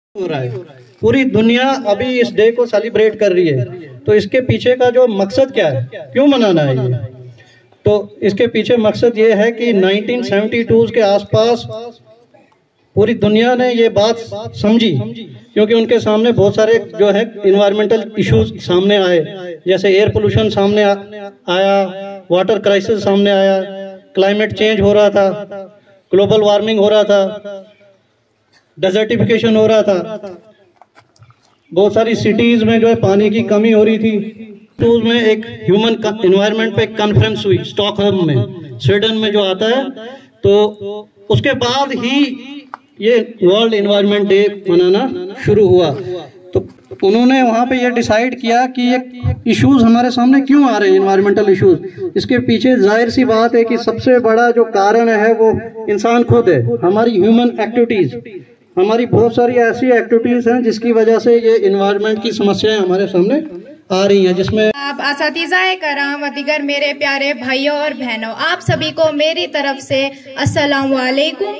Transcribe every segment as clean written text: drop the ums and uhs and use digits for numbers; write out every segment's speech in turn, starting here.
हो रहा है। पूरी दुनिया अभी इस डे को सेलिब्रेट कर रही है, तो इसके पीछे का जो मकसद क्या है, क्यों मनाना है ये? तो इसके पीछे मकसद ये है कि 1972 के आसपास पूरी दुनिया ने ये बात समझी, क्योंकि उनके सामने बहुत सारे जो है इन्वायरमेंटल इश्यूज सामने आए, जैसे एयर पोल्यूशन सामने आया, वाटर क्राइसिस सामने आया, क्लाइमेट चेंज हो रहा था, ग्लोबल वार्मिंग हो रहा था, डेजर्टिफिकेशन हो रहा था, बहुत सारी सिटीज में जो है पानी की कमी हो रही थी। तो उसमें एक ह्यूमन एनवायरनमेंट पे कॉन्फ्रेंस हुई स्टॉकहोम में, स्वीडन में जो आता है। तो उसके बाद ही ये वर्ल्ड एनवायरनमेंट डे मनाना शुरू हुआ। तो उन्होंने वहाँ पे ये डिसाइड किया कि ये इश्यूज हमारे सामने क्यों आ रहे हैं, एनवायरमेंटल इश्यूज। इसके पीछे जाहिर सी बात है कि सबसे बड़ा जो कारण है वो इंसान खुद है, हमारी ह्यूमन एक्टिविटीज, हमारी बहुत सारी ऐसी एक्टिविटीज हैं जिसकी वजह से ये एनवायरनमेंट की समस्याएं हमारे सामने आ रही हैं, जिसमें आप असातिज़ाए कराम व दीगर मेरे प्यारे भाइयों और बहनों, आप सभी को मेरी तरफ से अस्सलाम वालेकुम।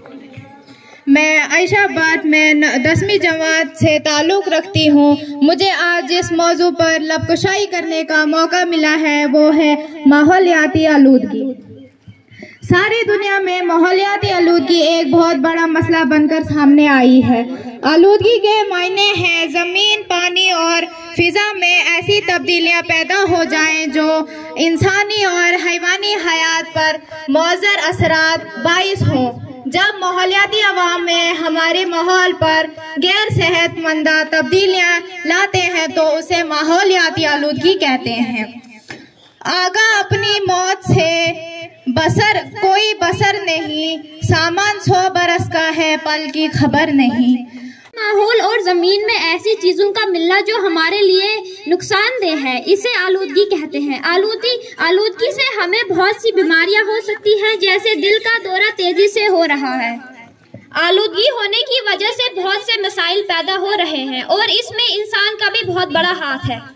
मैं आयशाबाद में 10वीं जमात से ताल्लुक़ रखती हूँ। मुझे आज जिस मौजू पर लबकुशाई करने का मौका मिला है वो है माहौलियाती आलूदगी। सारी दुनिया में माहौलियाती आलूदगी एक बहुत बड़ा मसला बनकर सामने आई है। आलूदगी के मायने हैं ज़मीन, पानी और फिज़ा में ऐसी तब्दीलियां पैदा हो जाएं जो इंसानी और हैवानी हयात पर मुअज़्ज़र असरात बाइस हों। जब माहौलियाती अवाम में हमारे माहौल पर गैर सेहतमंदा तब्दीलियां लाते हैं तो उसे माहौलियाती आलूदगी कहते हैं। आगा अपनी मौत से बसर कोई बसर नहीं, सामान 100 बरस का है, पल की खबर नहीं। माहौल और जमीन में ऐसी चीजों का मिलना जो हमारे लिए नुकसानदेह है, इसे आलूदगी कहते हैं। आलूदगी से हमें बहुत सी बीमारियां हो सकती हैं, जैसे दिल का दौरा तेजी से हो रहा है। आलूदगी होने की वजह से बहुत से मसाइल पैदा हो रहे हैं और इसमें इंसान का भी बहुत बड़ा हाथ है।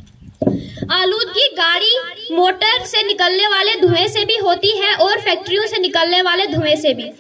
आलूदगी गाड़ी मोटर से निकलने वाले धुएं से भी होती है और फैक्ट्रियों से निकलने वाले धुएं से भी।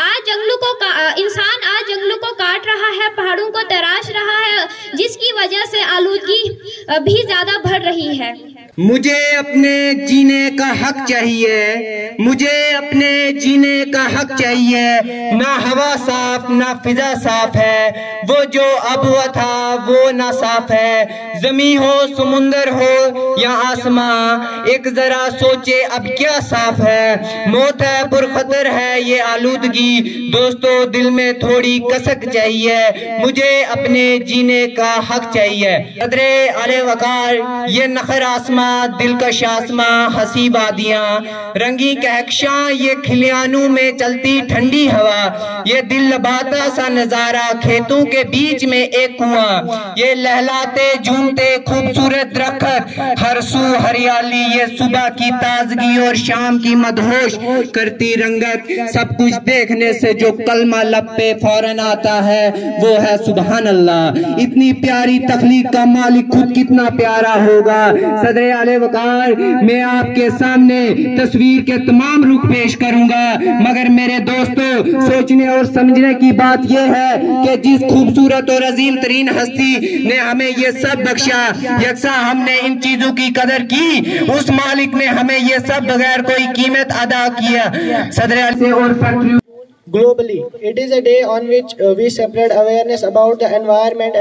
इंसान आज जंगलों को काट रहा है, पहाड़ों को तराश रहा है, जिसकी वजह से आलूदगी भी ज्यादा बढ़ रही है। मुझे अपने जीने का हक चाहिए, मुझे अपने जीने का हक चाहिए। ना हवा साफ ना फिजा साफ है, वो जो अब हुआ था वो ना साफ है। जमीन हो समुंदर हो या आसमां, एक जरा सोचे अब क्या साफ है। मौत है पुरखतर है ये आलूदगी, दोस्तों दिल में थोड़ी कसक चाहिए। मुझे अपने जीने का हक चाहिए। कदरे आले वकार ये नखर आसमां, दिलकश आसमां, हसी वादियां, रंगी कहकशां, ये खिलियानों में चलती ठंडी हवा, ये दिल लबाता सा नजारा, खेतों के बीच में एक कुआं, ये लहलाते झूमते खूबसूरत दरख्त, हर सू हरियाली, ये सुबह की ताजगी और शाम की मदहोश करती रंगत। सब कुछ देखने से जो कलमा लब पे फौरन आता है वो है सुबहान अल्लाह। इतनी प्यारी तख्लीक का मालिक खुद कितना प्यारा होगा। सदरे आले वकार, मैं आपके सामने तस्वीर के तमाम रुख पेश करूंगा, मगर मेरे दोस्तों सोचने और समझने की बात यह है कि जिस खूबसूरत और अजीम तरीन हस्ती ने हमें ये सब बख्शा, यकसा हमने इन चीजों की कदर की, उस मालिक ने हमें ये सब बगैर कोई कीमत अदा किया। सदर से और Globally, it is a day on which we spread awareness about the environment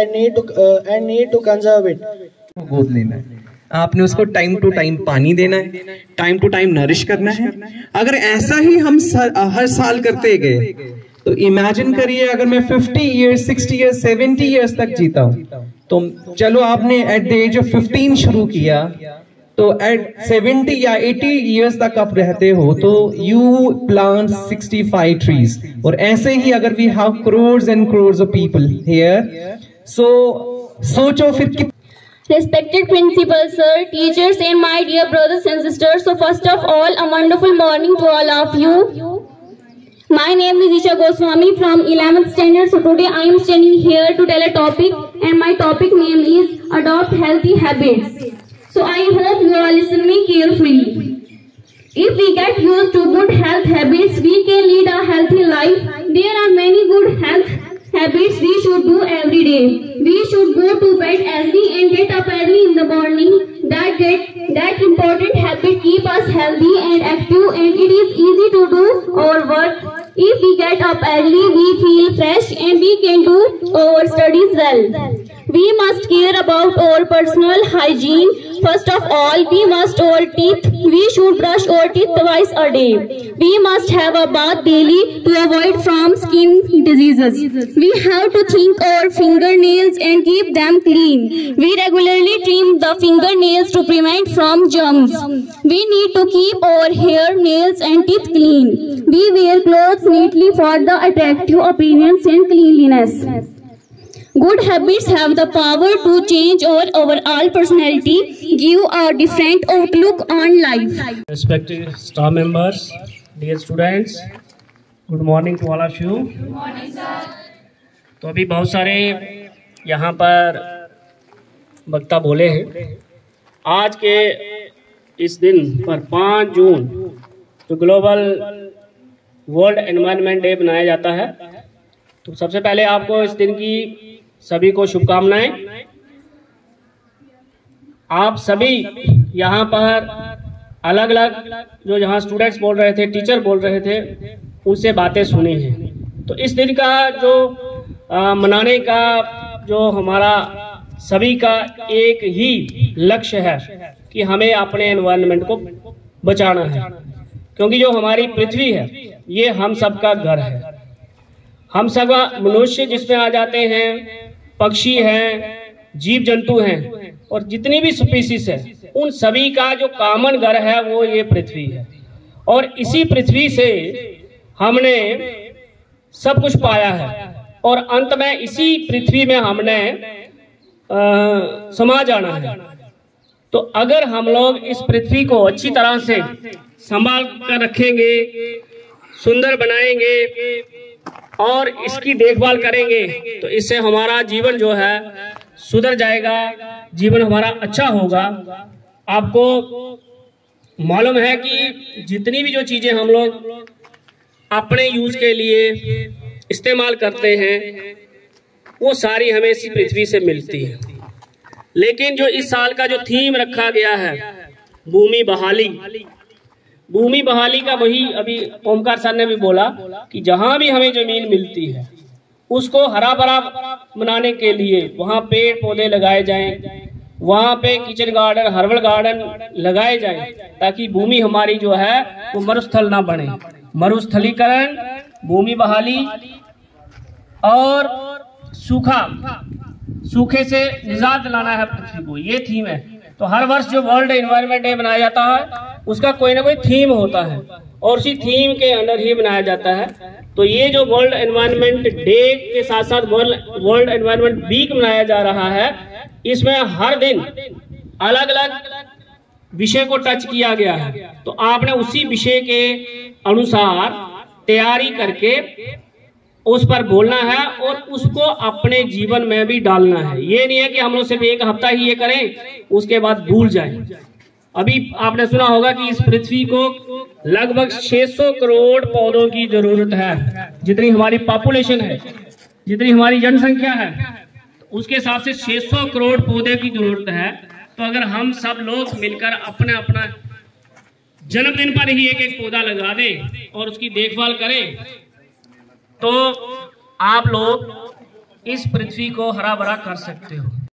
and need to conserve it. गोद लेना है, आपने उसको टाइम टू टाइम पानी देना है, टाइम टू टाइम नरिश करना है। अगर ऐसा ही हम हर साल करते गए तो इमेजिन करिए अगर मैं 50 इयर्स 60 इयर्स 70 इयर्स तक जीता हूँ, तो चलो आपने एट द एज ऑफ 15 शुरू किया, तो एट 70 या 80 इयर्स तक आप रहते हो तो यू प्लांट 65 ट्रीज। और ऐसे ही अगर we have crores and crores of people here, so सोचो फिर। Respected principal sir, teachers and my dear brothers and sisters, so first of all a wonderful morning to all of you. My name is Isha Goswami from 11th standard. So today I am standing here to tell a topic, and my topic name is adopt healthy habits. So I hope you all listen me carefully. If we get used to good health habits, we can lead a healthy life. There are many good health habits we should do every day. We should go to bed early and get up early in the morning. That important habit keep us healthy and active, and it is easy to do our work. If we get up early, we feel fresh and we can do our studies well. We must care about our personal hygiene. First of all, we must our teeth. We should brush our teeth twice a day. We must have a bath daily to avoid from skin diseases. We have to trim our fingernails and keep them clean. We regularly trim the fingernails to prevent from germs. We need to keep our hair, nails and teeth clean. We wear clothes neatly for the attractive appearance and cleanliness. Good habits have the power to change our overall personality, give a different outlook on life. Respected staff members, dear students, good morning to all of you. Good morning, sir. तो अभी बहुत सारे यहाँ पर वक्ता बोले हैं। आज के इस दिन पर 5 जून जो ग्लोबल वर्ल्ड एनवायरनमेंट डे मनाया जाता है, तो सबसे पहले आपको इस दिन की सभी को शुभकामनाएं। आप सभी यहाँ पर अलग अलग जो यहाँ स्टूडेंट्स बोल रहे थे, टीचर बोल रहे थे, उनसे बातें सुनी हैं। तो इस दिन का जो मनाने का जो हमारा सभी का एक ही लक्ष्य है कि हमें अपने एनवायरनमेंट को बचाना है, क्योंकि जो हमारी पृथ्वी है ये हम सबका घर है। हम सब मनुष्य जिसमें आ जाते हैं, पक्षी हैं, जीव जंतु हैं और जितनी भी स्पीसीज है, उन सभी का जो कॉमन घर है वो ये पृथ्वी है। और इसी पृथ्वी से हमने सब कुछ पाया है और अंत में इसी पृथ्वी में हमने समा जाना है। तो अगर हम लोग इस पृथ्वी को अच्छी तरह से संभाल कर रखेंगे, सुंदर बनाएंगे और इसकी देखभाल करेंगे, तो इससे हमारा जीवन जो है सुधर जाएगा, जीवन हमारा अच्छा होगा। आपको मालूम है कि जितनी भी जो चीजें हम लोग अपने यूज के लिए इस्तेमाल करते हैं वो सारी हमें इसी पृथ्वी से मिलती है। लेकिन जो इस साल का जो थीम रखा गया है भूमि बहाली, भूमि बहाली का वही अभी ओमकार सर ने भी बोला कि जहां भी हमें जमीन मिलती है उसको हरा भरा बनाने के लिए वहां पेड़ पौधे लगाए जाएं, वहां पे किचन गार्डन, हर्बल गार्डन लगाए जाएं, ताकि भूमि हमारी जो है वो मरुस्थल ना बने। मरुस्थलीकरण, भूमि बहाली और सूखे से निजात दिलाना है पृथ्वी को, ये थीम है। तो हर वर्ष जो वर्ल्ड एनवायरनमेंट डे मनाया जाता है उसका कोई ना कोई थीम होता है और उसी थीम के अंदर ही मनाया जाता है। तो ये जो वर्ल्ड एनवायरनमेंट डे के साथ साथ वर्ल्ड एनवायरनमेंट वीक मनाया जा रहा है, इसमें हर दिन अलग अलग विषय को टच किया गया है। तो आपने उसी विषय के अनुसार तैयारी करके उस पर बोलना है और उसको अपने जीवन में भी डालना है। ये नहीं है कि हम लोग सिर्फ एक हफ्ता ही ये करें उसके बाद भूल जाएं। अभी आपने सुना होगा कि इस पृथ्वी को लगभग 600 करोड़ पौधों की जरूरत है। जितनी हमारी पॉपुलेशन है, जितनी हमारी जनसंख्या है, उसके हिसाब से 600 करोड़ पौधे की जरूरत है। तो अगर हम सब लोग मिलकर अपना अपना जन्मदिन पर ही एक एक पौधा लगा दें और उसकी देखभाल करें, तो आप लोग इस पृथ्वी को हरा भरा कर सकते हो।